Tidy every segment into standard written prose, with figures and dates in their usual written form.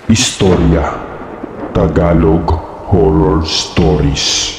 Istorya Tagalog Horror Stories.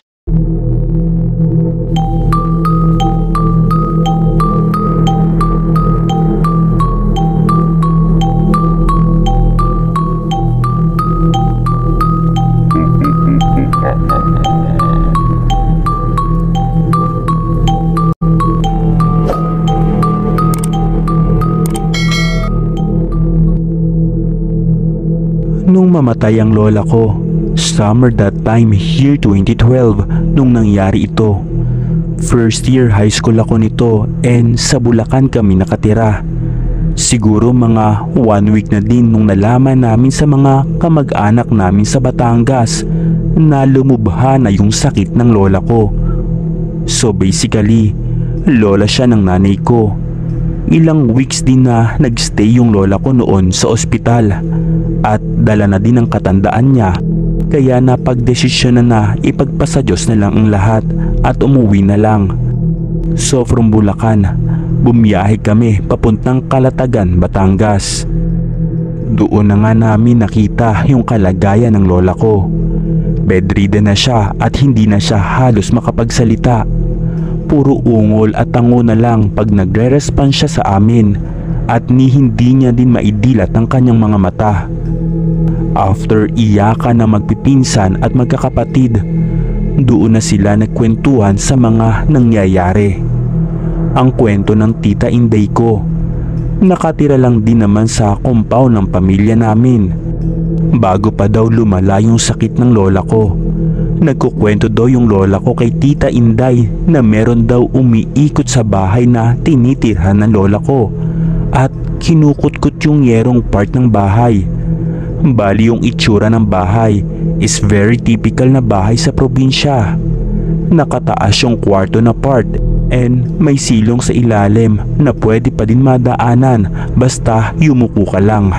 Nung mamatay ang lola ko, summer that time, year 2012, nung nangyari ito. First year high school ako nito and sa Bulacan kami nakatira. Siguro mga 1 week na din nung nalaman namin sa mga kamag-anak namin sa Batangas na lumubha na yung sakit ng lola ko. So basically, lola siya ng nanay ko. Ilang weeks din na nagstay yung lola ko noon sa ospital at dala na din ang katandaan niya, kaya napagdesisyon na ipagpasa Diyos na lang ang lahat at umuwi na lang. So from Bulacan, bumiyahe kami papuntang Calatagan, Batangas. Doon na nga namin nakita yung kalagayan ng lola ko. Bedridden na siya at hindi na siya halos makapagsalita. Puro ungol at tango na lang pag nagre-respond siya sa amin at hindi niya din maidilat ang kanyang mga mata. After iyakan na magpipinsan at magkakapatid, doon na sila nagkwentuhan sa mga nangyayari. Ang kwento ng tita Inday ko, nakatira lang din naman sa compound ng pamilya namin. Bago pa daw lumala yung sakit ng lola ko, nagkukwento daw yung lola ko kay tita Inday na meron daw umiikot sa bahay na tinitirhan ng lola ko at kinukutkot yung yerong part ng bahay. Bali yung itsura ng bahay is very typical na bahay sa probinsya. Nakataas yung kwarto na part and may silong sa ilalim na pwede pa din madaanan basta yumuko ka lang.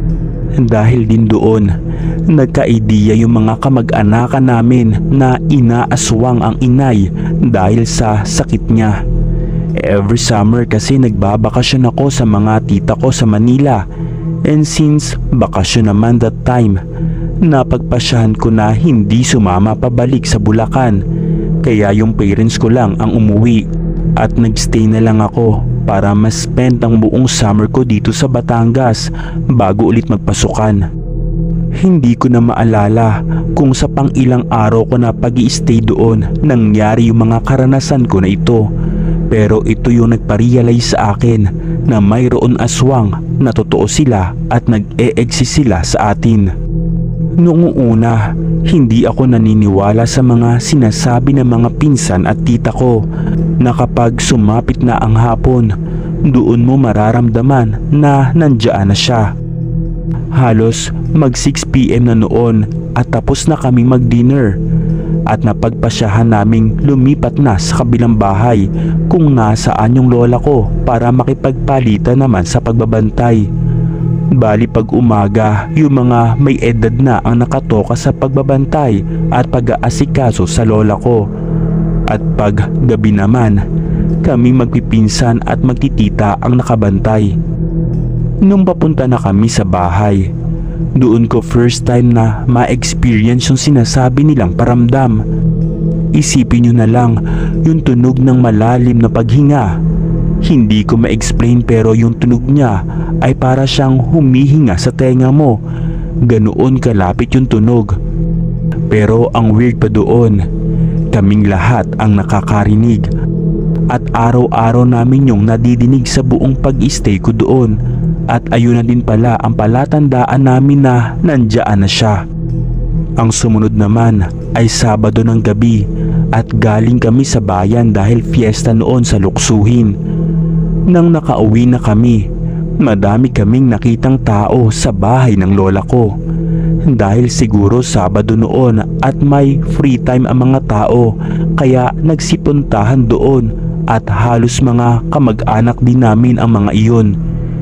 Dahil din doon, nagka-idea yung mga kamag-anakan namin na inaaswang ang inay dahil sa sakit niya. Every summer kasi nagbabakasyon ako sa mga tita ko sa Manila, and since bakasyon naman that time, napagpasyahan ko na hindi sumama pabalik sa Bulacan, kaya yung parents ko lang ang umuwi at nagstay na lang ako para ma-spend ang buong summer ko dito sa Batangas bago ulit magpasukan. Hindi ko na maalala kung sa pang ilang araw ko na pag-i-stay doon nangyari yung mga karanasan ko na ito, pero ito yung nagpa-realize sa akin na mayroon aswang na totoo sila at nag-e-exist sila sa atin. Noong una, hindi ako naniniwala sa mga sinasabi ng mga pinsan at tita ko na kapag sumapit na ang hapon, doon mo mararamdaman na nandiyan na siya. Halos mag 6 PM na noon at tapos na kaming mag-dinner at napagpasyahan naming lumipat na sa kabilang bahay kung nasaan yung lola ko para makipagpalitan naman sa pagbabantay. Bali pag umaga, yung mga may edad na ang nakatoka sa pagbabantay at pag-aasikaso sa lola ko. At pag gabi naman, kami magpipinsan at magtitita ang nakabantay. Nung papunta na kami sa bahay, doon ko first time na ma-experience yung sinasabi nilang paramdam. Isipin nyo na lang yung tunog ng malalim na paghinga. Hindi ko ma-explain pero yung tunog niya ay para siyang humihinga sa tenga mo. Ganoon kalapit yung tunog. Pero ang weird pa doon, kaming lahat ang nakakarinig. At araw-araw namin yung nadidinig sa buong pag-stay ko doon. At ayun na din pala ang palatandaan namin na nandiyan na siya. Ang sumunod naman ay Sabado ng gabi at galing kami sa bayan dahil fiesta noon sa Luksuhin. Nang nakauwi na kami, madami kaming nakitang tao sa bahay ng lola ko. Dahil siguro Sabado noon at may free time ang mga tao, kaya nagsipuntahan doon at halos mga kamag-anak din namin ang mga iyon.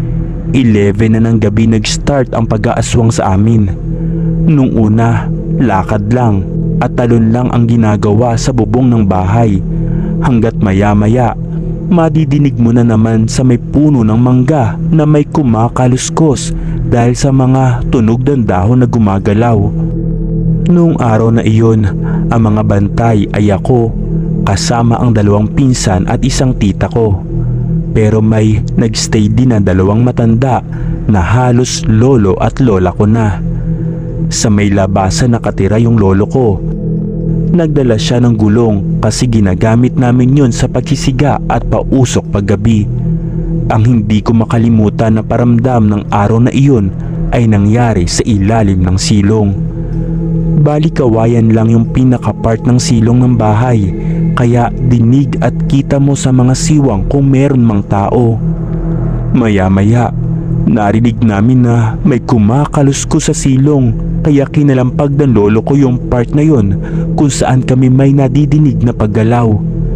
11 na ng gabi nag-start ang pag-aaswang sa amin. Nung una, lakad lang at talon lang ang ginagawa sa bubong ng bahay. Hanggat maya-maya, madidinig mo na naman sa may puno ng mangga na may kumakaluskos dahil sa mga tunog ng dahon na gumagalaw. Noong araw na iyon, ang mga bantay ay ako kasama ang 2 pinsan at isang tita ko. Pero may nagstay din na 2 matanda na halos lolo at lola ko na. Sa may labasan nakatira yung lolo ko. Nagdala siya ng gulong kasi ginagamit namin yon sa pagsisiga at pausok paggabi. Ang hindi ko makalimutan na paramdam ng araw na iyon ay nangyari sa ilalim ng silong. Bali kawayan lang yung pinaka-part ng silong ng bahay, kaya dinig at kita mo sa mga siwang kung meron mang tao. Maya-maya, narinig namin na may kumakaluskos sa silong, kaya kinalampag ng lolo ko yung part na yon kung saan kami may nadidinig na paggalaw.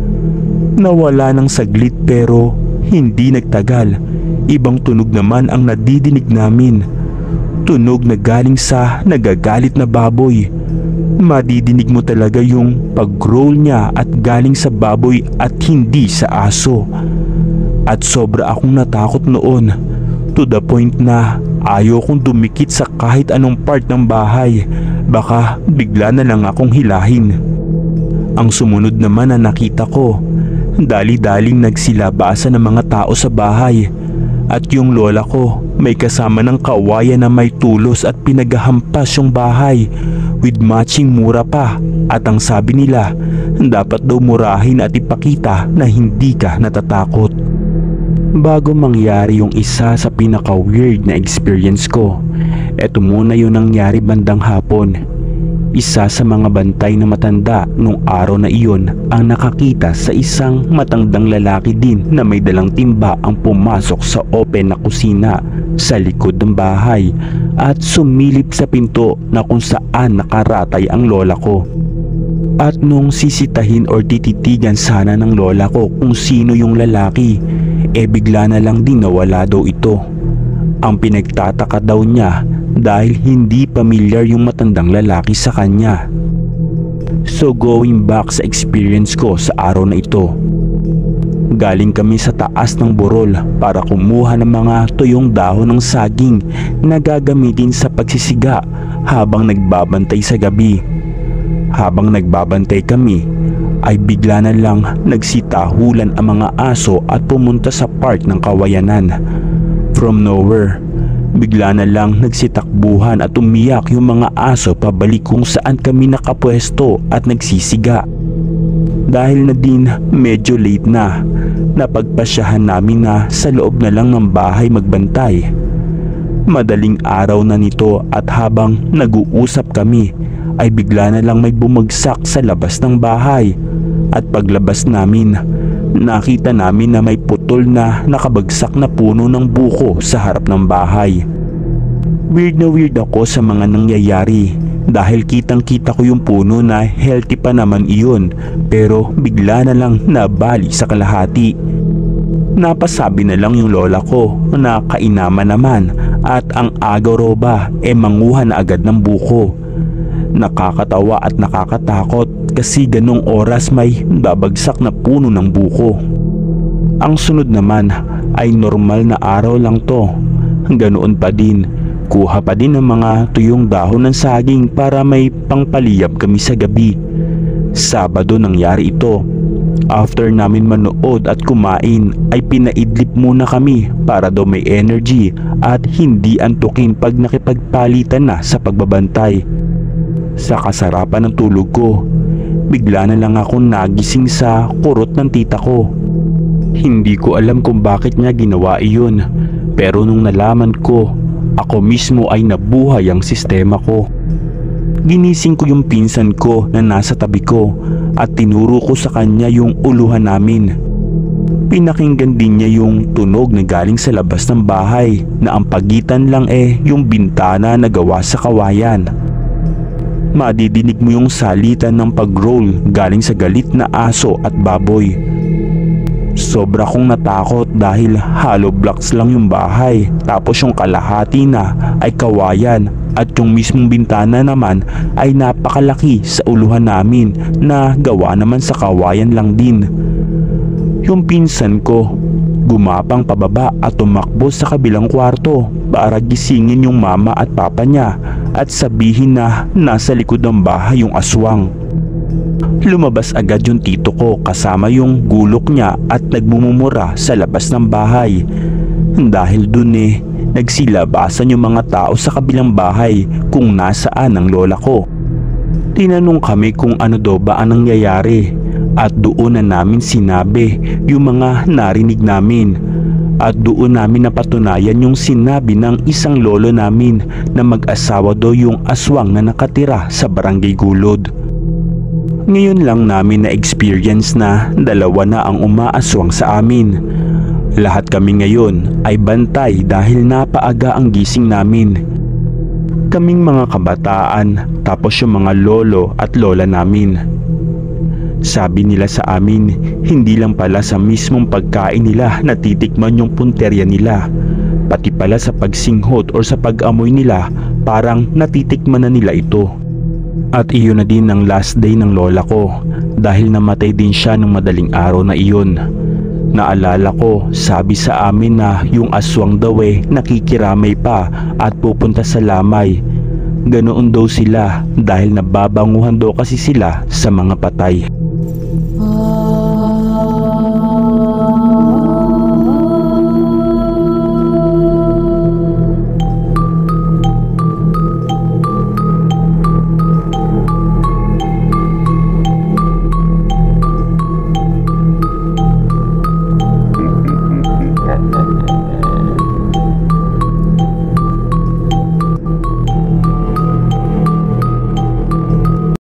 Nawala ng saglit pero hindi nagtagal. Ibang tunog naman ang nadidinig namin. Tunog na galing sa nagagalit na baboy. Madidinig mo talaga yung pag-growl niya at galing sa baboy at hindi sa aso. At sobra akong natakot noon, to the point na ayaw kong dumikit sa kahit anong part ng bahay. Baka bigla na lang akong hilahin. Ang sumunod naman na nakita ko, dali-daling nagsilabasa ng mga tao sa bahay. At yung lola ko may kasama ng kawayan na may tulos at pinagahampas yung bahay with matching mura pa. At ang sabi nila, dapat daw murahin at ipakita na hindi ka natatakot. Bago mangyari yung isa sa pinaka-weird na experience ko, eto muna yung nangyari bandang hapon. Isa sa mga bantay na matanda nung araw na iyon ang nakakita sa isang matandang lalaki din na may dalang timba ang pumasok sa open na kusina sa likod ng bahay at sumilip sa pinto na kung saan nakaratay ang lola ko. At nung sisitahin or tititigan sana ng lola ko kung sino yung lalaki, bigla na lang din nawala daw ito. Ang pinagtataka daw niya dahil hindi pamilyar yung matandang lalaki sa kanya. So going back sa experience ko sa araw na ito, galing kami sa taas ng burol para kumuha ng mga tuyong dahon ng saging na gagamitin sa pagsisiga habang nagbabantay sa gabi. Habang nagbabantay kami ay bigla na lang nagsitahulan ang mga aso at pumunta sa part ng kawayanan. From nowhere, bigla na lang nagsitakbuhan at umiyak yung mga aso pabalik kung saan kami nakapwesto at nagsisiga. Dahil na din medyo late na, napagpasyahan namin na sa loob na lang ng bahay magbantay. Madaling araw na nito at habang nag-uusap kami ay bigla na lang may bumagsak sa labas ng bahay. At paglabas namin, nakita namin na may putol na nakabagsak na puno ng buko sa harap ng bahay. Weird na weird ako sa mga nangyayari dahil kitang-kita ko yung puno na healthy pa naman iyon, pero bigla na lang nabali sa kalahati. Napasabi na lang yung lola ko na kainaman naman at ang agaw ba manguha na agad ng buko. Nakakatawa at nakakatakot kasi ganong oras may babagsak na puno ng buko. Ang sunod naman ay normal na araw lang to. Ganoon pa din, kuha pa din ng mga tuyong dahon ng saging para may pangpaliyab kami sa gabi. Sabado nangyari ito. After namin manood at kumain ay pinaidlip muna kami para daw may energy at hindi antukin pag nakipagpalitan na sa pagbabantay. Sa kasarapan ng tulog ko, bigla na lang ako nagising sa kurot ng tita ko. Hindi ko alam kung bakit niya ginawa iyon, pero nung nalaman ko, ako mismo ay nabuhay ang sistema ko. Ginising ko yung pinsan ko na nasa tabi ko at tinuro ko sa kanya yung uluhan namin. Pinakinggan din niya yung tunog na galing sa labas ng bahay na ang pagitan lang yung bintana na gawa sa kawayan. Madidinig mo yung salitan ng pag-roll galing sa galit na aso at baboy. Sobra kong natakot dahil hollow blocks lang yung bahay, tapos yung kalahati na ay kawayan at yung mismong bintana naman ay napakalaki sa uluhan namin na gawa naman sa kawayan lang din. Yung pinsan ko, Gumapang pababa at tumakbo sa kabilang kwarto para gisingin yung mama at papa niya at sabihin na nasa likod ng bahay yung aswang. Lumabas agad yung tito ko kasama yung gulok niya at nagmumumura sa labas ng bahay. Dahil dun nagsilabasan yung mga tao sa kabilang bahay kung nasaan ang lola ko. Tinanong kami kung ano daw ba ang nangyayari at doon na namin sinabi yung mga narinig namin. At doon namin napatunayan yung sinabi ng isang lolo namin na mag-asawa daw yung aswang na nakatira sa Barangay Gulod. Ngayon lang namin na-experience na dalawa na ang umaaswang sa amin. Lahat kami ngayon ay bantay dahil napaaga ang gising namin. Kaming mga kabataan tapos yung mga lolo at lola namin. Sabi nila sa amin, hindi lang pala sa mismong pagkain nila natitikman yung punterya nila. Pati pala sa pagsinghot o sa pag-amoy nila, parang natitikman na nila ito. At iyon na din ang last day ng lola ko dahil namatay din siya nung madaling araw na iyon. Naalala ko, sabi sa amin na yung aswang daw nakikiramay pa at pupunta sa lamay. Ganoon daw sila dahil nababanguhan daw kasi sila sa mga patay.